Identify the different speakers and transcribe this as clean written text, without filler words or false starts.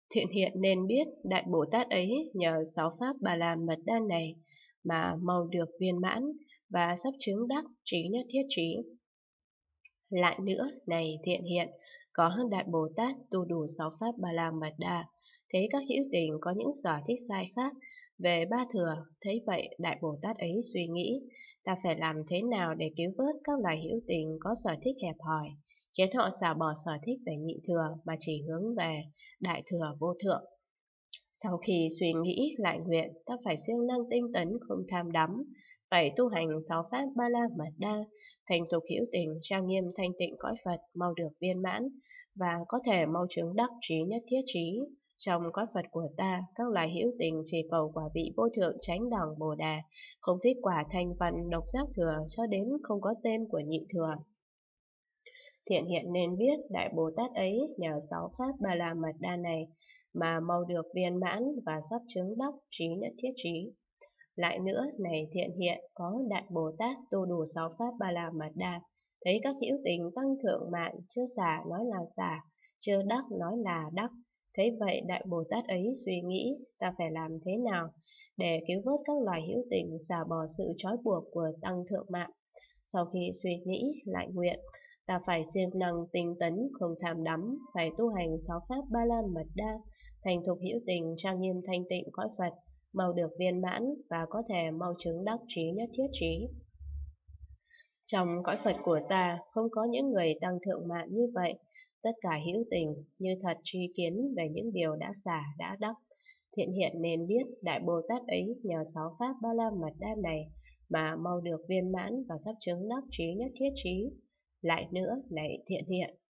Speaker 1: Thiện hiện nên biết Đại Bồ Tát ấy nhờ sáu pháp Bà La Mật Đa này mà mau được viên mãn và sắp chứng đắc trí nhất thiết trí. Lại nữa, này thiện hiện, có Đại Bồ Tát tu đủ sáu pháp Ba La Mật Đa, thấy các hữu tình có những sở thích sai khác về ba thừa, thấy vậy Đại Bồ Tát ấy suy nghĩ, ta phải làm thế nào để cứu vớt các loài hữu tình có sở thích hẹp hòi, khiến họ xả bỏ sở thích về nhị thừa mà chỉ hướng về đại thừa vô thượng. Sau khi suy nghĩ lại nguyện, ta phải siêng năng tinh tấn không tham đắm, phải tu hành sáu pháp Ba La Mật Đa, thành thục hữu tình, trang nghiêm thanh tịnh cõi Phật, mau được viên mãn và có thể mau chứng đắc trí nhất thiết trí. Trong cõi Phật của ta, các loài hữu tình chỉ cầu quả vị vô thượng chánh đẳng Bồ Đề, không thích quả thanh văn độc giác thừa cho đến không có tên của nhị thừa. Thiện hiện nên biết Đại Bồ Tát ấy nhờ sáu pháp Ba La Mật Đa này mà mau được viên mãn và sắp chứng đắc trí nhất thiết trí. Lại nữa, này thiện hiện, có Đại Bồ Tát tu đủ sáu pháp Ba La Mật Đa, thấy các hữu tình tăng thượng mạng, chưa xả nói là xả, chưa đắc nói là đắc. Thế vậy Đại Bồ Tát ấy suy nghĩ, ta phải làm thế nào để cứu vớt các loài hữu tình xả bỏ sự trói buộc của tăng thượng mạng. Sau khi suy nghĩ lại nguyện, ta phải siêng năng tinh tấn không tham đắm, phải tu hành sáu pháp Ba La Mật Đa, thành thục hữu tình trang nghiêm thanh tịnh cõi Phật, mau được viên mãn và có thể mau chứng đắc trí nhất thiết trí. Trong cõi Phật của ta không có những người tăng thượng mạng như vậy, tất cả hữu tình như thật tri kiến về những điều đã xả đã đắc. Thiện hiện nên biết Đại Bồ Tát ấy nhờ sáu pháp Ba La Mật Đa này mà mau được viên mãn và sắp chứng đắc trí nhất thiết trí. Lại nữa, này thiện hiện,